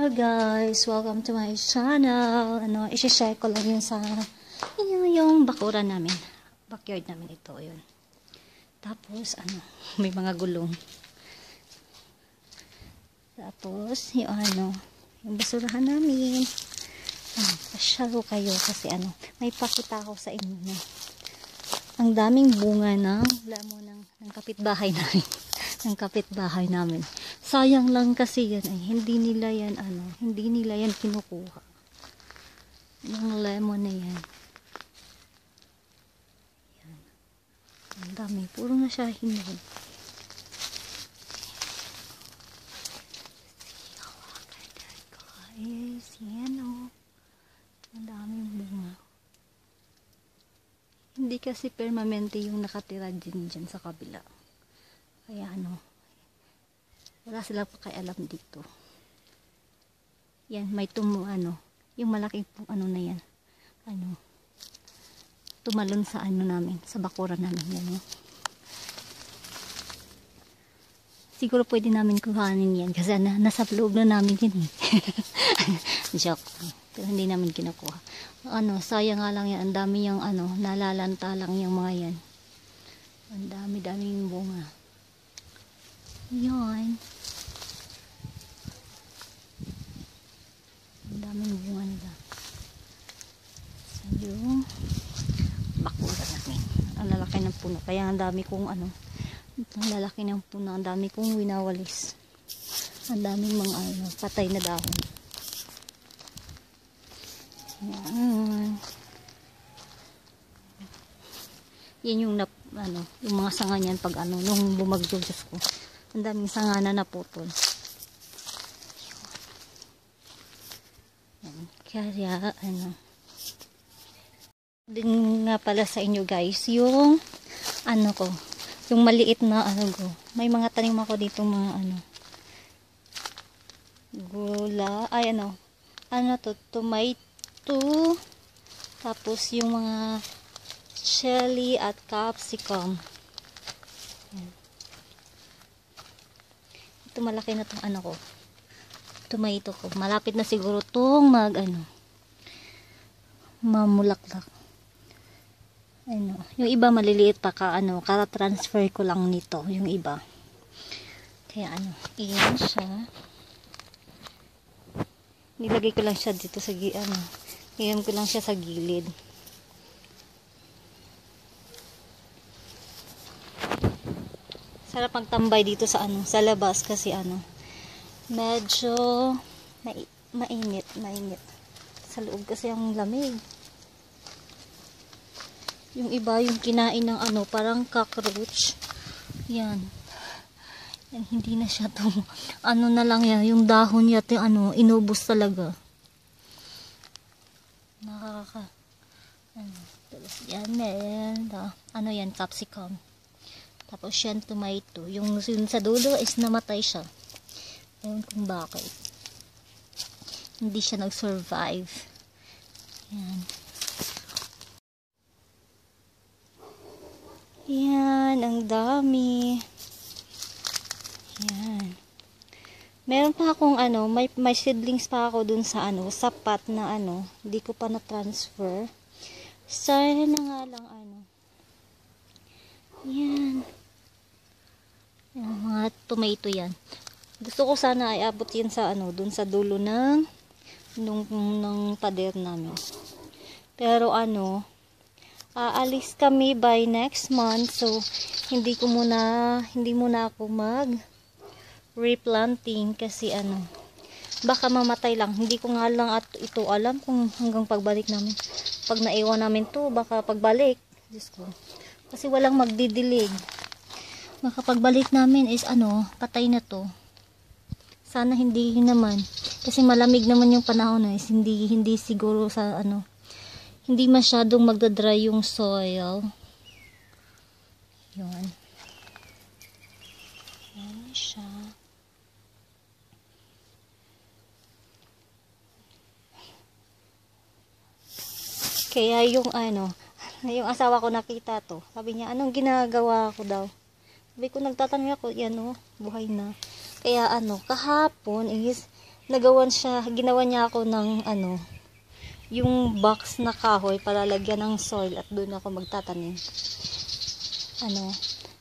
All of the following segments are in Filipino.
Hello guys, welcome to my channel. I-share ko lang yun sa yung bakuran namin. Backyard namin ito, yun. Tapos may mga gulong. Tapos yung basurahan namin. Pasyalo kayo kasi may pakita ako sa inyo na ang daming bunga ng lemon ng kapitbahay namin. Ng kapitbahay namin. Sayang lang kasi yan hindi nila yan kinukuha. Yung lemon na yan. Yan. Ang dami. Puro na siya hinog. Guys, yan ang daming bunga. Hindi kasi permanente yung nakatira dyan sa kabila. Kaya wala sila pakialam dito. Yan, may yung malaking na yan. Tumalon sa namin, sa bakuran namin yan. Siguro pwede namin kuhanin yan kasi nasa loob na namin yun. Joke lang. Pero hindi namin kinukuha. Sayang nga lang yan. Ang dami yung nalalanta lang yung mga yan. Ang dami-daming bunga. Yan. Ang daming bunga nila. So, yung bakuran namin. Ang lalaki ng puno. Kaya ang dami kong ang lalaki ng puno. Ang dami kong winawalis. Ang daming mga patay na dahon. Yan. Yan yung yung mga sanga niyan pag nung bumagyo, Diyos ko. Ang daming sanga na naputol. Yan. Kaya din nga pala sa inyo guys, yung yung maliit na may mga tanim ako dito mga gula, tomato, tapos yung mga chili at capsicum. Yan. Ito malaki na itong ko. Tomato ko. Malapit na siguro itong mamulaklak. Yung iba maliliit pa kara-transfer ko lang nito. Yung iba. Kaya iyan siya. Nilagay ko lang siya dito sa iyan ko lang siya sa gilid. Sarap magtambay dito sa labas kasi medyo mainit. Sa loob kasi ang lamig. Yung iba yung kinain ng parang cockroach. Yan. Yan, hindi na siya to. Na lang yan, yung dahon niya inubos talaga. Yan, yan, capsicum. Tapos yan, tomato. Yung sa dulo is namatay siya. Ewan kung bakit. Hindi siya nag-survive. Yan. Yan, ang dami. Yan. Meron pa akong may seedlings pa ako dun sa sapat na hindi ko pa na-transfer. Sana na nga lang yan. Yung mga tomato yan. Gusto ko sana iabot yan sa dun sa dulo ng pader namin. Pero aalis kami by next month, so hindi muna ako replanting kasi baka mamatay lang. Hindi ko nga lang ito alam kung hanggang pagbalik namin. Pag naiwan namin to, baka pagbalik, Diyos ko. Kasi walang magdidilig. Baka pagbalik namin is patay na to. Sana hindi naman. Kasi malamig naman yung panahon na is hindi siguro sa hindi masyadong magdadry yung soil. Yun. Yan siya. Kaya yung asawa ko nakita to. Sabi niya, anong ginagawa ko daw? Sabi ko, nagtatanong ako, yan buhay na. Kaya kahapon is ginawa niya ako ng ano, yung box na kahoy para lagyan ng soil at doon ako magtatanim. Ano,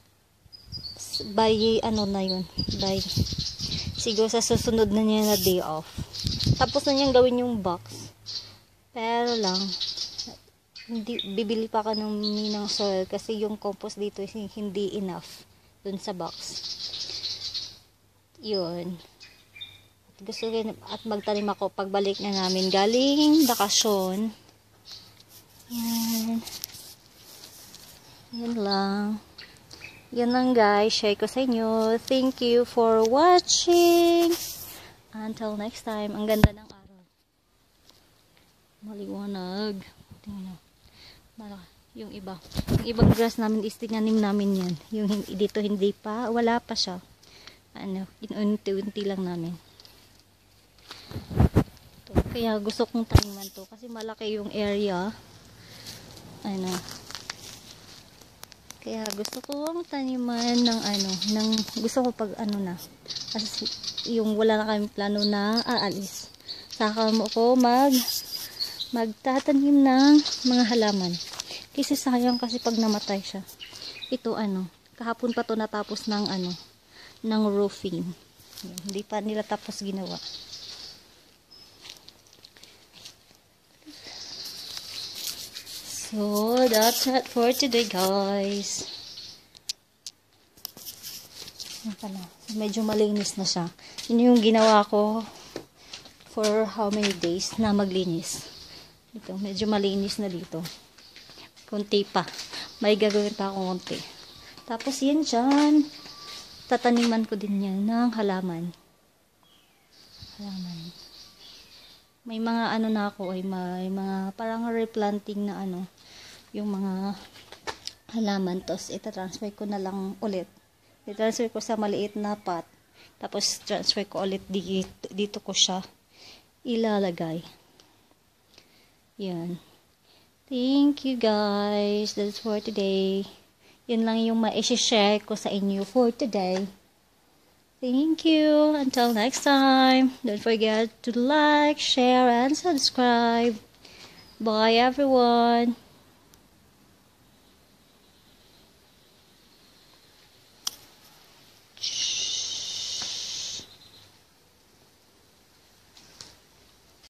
by ano na yun, by siguro sa susunod na niya na day off. Tapos na niyang gawin yung box. Pero lang, bibili pa ka ng soil kasi yung compost dito is hindi enough dun sa box. Yun. Gusto rin at magtanim ako pagbalik na namin galing bakasyon. Yan. Yan lang. Yan lang guys. Share ko sa inyo. Thank you for watching. Until next time. Ang ganda ng araw. Maliwanag. Tingnan. Yung iba. Yung ibang grass namin is tinanim namin yan. Yung dito hindi pa. Wala pa siya. Ano, inunti-unti lang namin. Kaya gusto kong taniman to kasi malaki yung area. Ano. Kaya gusto kong taniman ng ano, gusto ko pag ano na. Kasi yung wala na kami plano na aalis. Saka mo ko magtatanim ng mga halaman. Kasi sayang kasi pag namatay siya. Ito ano, kahapon pa to natapos ng ano, ng roofing. Hindi pa nila tapos ginawa. So, that's it for today, guys. Yan pala. Medyo malinis na siya. Yun yung ginawa ko for how many days na maglinis. Ito, medyo malinis na dito. Kunti pa. May gagawin pa akong kunti. Tapos yan dyan. Tataniman ko din yan ng halaman. May mga ano na ako, may mga parang replanting na ano, yung mga halaman. Tapos itatransfer ko na lang ulit. Itatransfer ko sa maliit na pot. Tapos transfer ko ulit dito ko siya ilalagay. Yan. Thank you guys. That's for today. Yun lang yung ma-share ko sa inyo for today. Thank you. Until next time. Don't forget to like, share, and subscribe. Bye everyone.